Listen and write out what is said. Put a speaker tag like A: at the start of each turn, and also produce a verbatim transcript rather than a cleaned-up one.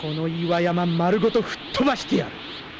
A: この岩山丸ごと吹っ飛ばしてやる。